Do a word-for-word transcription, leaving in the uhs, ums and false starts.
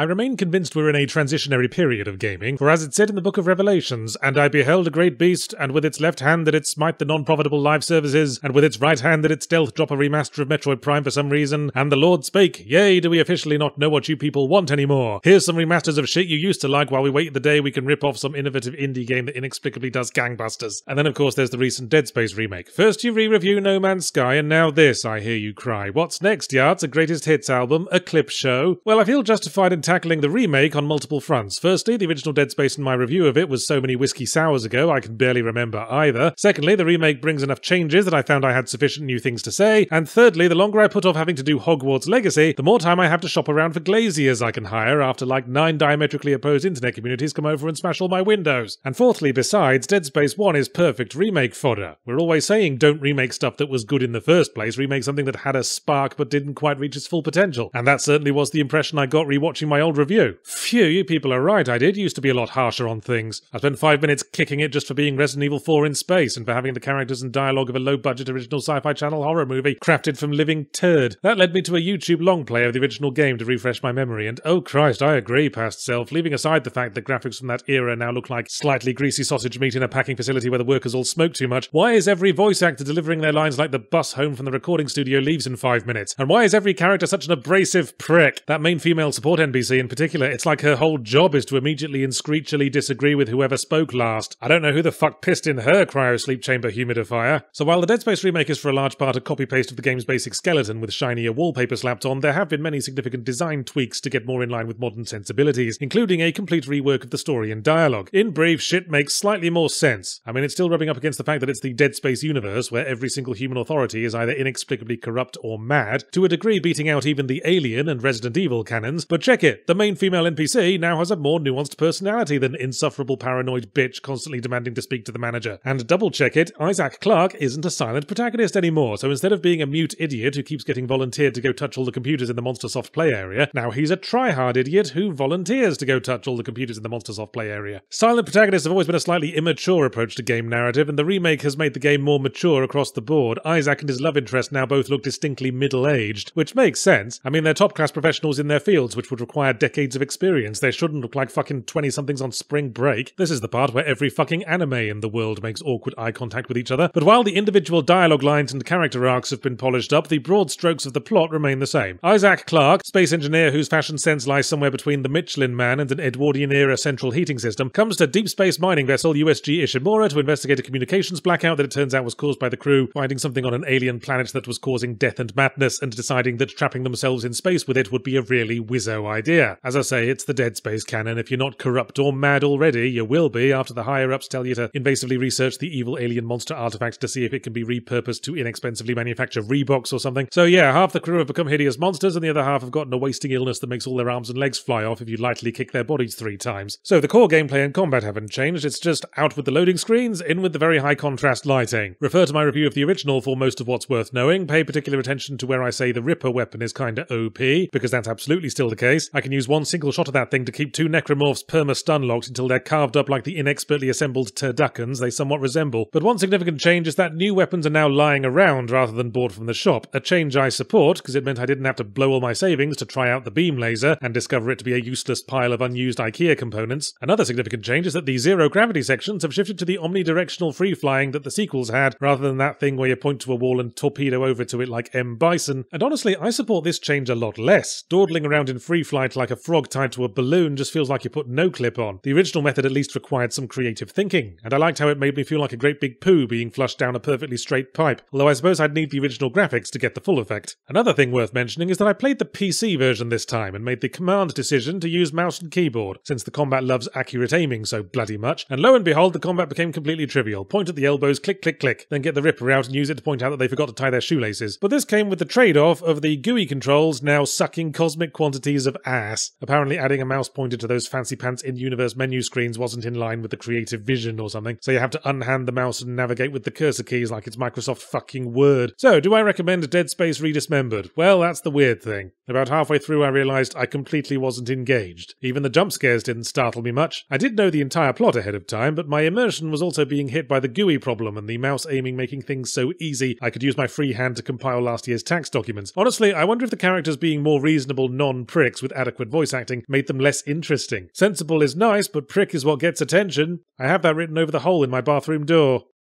remain convinced we're in a transitionary period of gaming, for as it said in the Book of Revelations, "And I beheld a great beast, and with its left hand did it smite the non-profitable live services, and with its right hand did it stealth drop a remaster of Metroid Prime for some reason, and the Lord spake, Yea, do we officially not know what you people want anymore? Here's some remasters of shit you used to like while we wait the day we can rip off some innovative indie game that inexplicably does gangbusters." And then of course there's the recent Dead Space remake. First you re-review No Man's Sky, and now this, I hear you cry. What's next, Yards? A greatest hits album? A clip show? Well, I feel justified in tackling the remake on multiple fronts. Firstly, the original Dead Space and my review of it was so many whiskey sours ago I can barely remember either. Secondly, the remake brings enough changes that I found I had sufficient new things to say. And thirdly, the longer I put off having to do Hogwarts Legacy, the more time I have to shop around for glaziers I can hire after like nine diametrically opposed internet communities come over and smash all my windows. And fourthly, besides, Dead Space one is perfect remake fodder. We're always saying don't remake stuff that was good in the first place, remake something that had a spark but didn't quite reach its full potential. And that certainly was the impression I got rewatching my old review. Phew, you people are right, I did used to be a lot harsher on things. I spent five minutes kicking it just for being Resident Evil four in space and for having the characters and dialogue of a low-budget original Sci-Fi Channel horror movie crafted from living turd. That led me to a YouTube long play of the original game to refresh my memory, and oh Christ, I agree, past self, leaving aside the fact that graphics from that era now look like slightly greasy sausage meat in a packing facility where the workers all smoke too much. Why is every voice actor delivering their lines like the bus home from the recording studio leaves in five minutes? And why is every character such an abrasive prick? That main female support N P C in particular, it's like her whole job is to immediately and screechily disagree with whoever spoke last. I don't know who the fuck pissed in her cryo sleep chamber humidifier. So while the Dead Space remake is for a large part a copy-paste of the game's basic skeleton with shinier wallpaper slapped on, there have been many significant design tweaks to get more in line with modern sensibilities, including a complete rework of the story and dialogue. In brief, shit makes slightly more sense. I mean, it's still rubbing up against the fact that it's the Dead Space universe, where every single human authority is either inexplicably corrupt or mad, to a degree beating out even the Alien and Resident Evil canons, but check it, the main female N P C now has a more nuanced personality than insufferable paranoid bitch constantly demanding to speak to the manager. And double check it, Isaac Clarke isn't a silent protagonist anymore, so instead of being a mute idiot who keeps getting volunteered to go touch all the computers in the MonsterSoft play area, now he's a try-hard idiot who volunteers to go touch all the computers in the MonsterSoft play area. Silent protagonists have always been a slightly immature approach to game narrative, and the remake has made the game more mature across the board. Isaac and his love interest now both look distinctly middle-aged, which makes sense. I mean, they're top-class professionals in their fields, which would require decades of experience. They shouldn't look like fucking twenty-somethings on spring break. This is the part where every fucking anime in the world makes awkward eye contact with each other. But while the individual dialogue lines and character arcs have been polished up, the broad strokes of the plot remain the same. Isaac Clarke, space engineer whose fashion sense lies somewhere between the Michelin Man and an Edwardian-era central heating system, comes to deep space mining vessel U S G Ishimura to investigate a communications blackout that it turns out was caused by the crew finding something on an alien planet that was causing death and madness, and deciding that trapping themselves in space with it would be a really wizzo idea. As I say, it's the Dead Space canon. If you're not corrupt or mad already, you will be after the higher-ups tell you to invasively research the evil alien monster artifact to see if it can be repurposed to inexpensively manufacture Reeboks or something. So yeah, half the crew have become hideous monsters, and the other half have gotten a wasting illness that makes all their arms and legs fly off if you lightly kick their bodies three times. So the core gameplay and combat haven't changed, it's just out with the loading screens, in with the very high contrast lighting. Refer to my review of the original for most of what's worth knowing. Pay particular attention to where I say the Ripper weapon is kinda O P, because that's absolutely still the case. I can use one single shot of that thing to keep two necromorphs perma-stun locked until they're carved up like the inexpertly assembled turduckens they somewhat resemble. But one significant change is that new weapons are now lying around rather than bought from the shop. A change I support, because it meant I didn't have to blow all my savings to try out the beam laser and discover it to be a useless pile of unused IKEA components. Another significant change is that the zero-gravity sections have shifted to the omnidirectional free-flying that the sequels had, rather than that thing where you point to a wall and torpedo over to it like M. Bison. And honestly, I support this change a lot less. Dawdling around in free flight like a frog tied to a balloon just feels like you put no clip on. The original method at least required some creative thinking, and I liked how it made me feel like a great big poo being flushed down a perfectly straight pipe, although I suppose I'd need the original graphics to get the full effect. Another thing worth mentioning is that I played the P C version this time and made the command decision to use mouse and keyboard, since the combat loves accurate aiming so bloody much, and lo and behold, the combat became completely trivial. Point at the elbows, click click click, then get the Ripper out and use it to point out that they forgot to tie their shoelaces. But this came with the trade-off of the G U I controls now sucking cosmic quantities of ass. Apparently adding a mouse pointer to those fancy pants in-universe menu screens wasn't in line with the creative vision or something, so you have to unhand the mouse and navigate with the cursor keys like it's Microsoft fucking Word. So, do I recommend Dead Space Redismembered? Well, that's the weird thing. About halfway through I realised I completely wasn't engaged. Even the jump scares didn't startle me much. I did know the entire plot ahead of time, but my immersion was also being hit by the G U I problem and the mouse aiming making things so easy I could use my free hand to compile last year's tax documents. Honestly, I wonder if the characters being more reasonable non-pricks with adequate awkward voice acting made them less interesting. Sensible is nice, but prick is what gets attention. I have that written over the hole in my bathroom door.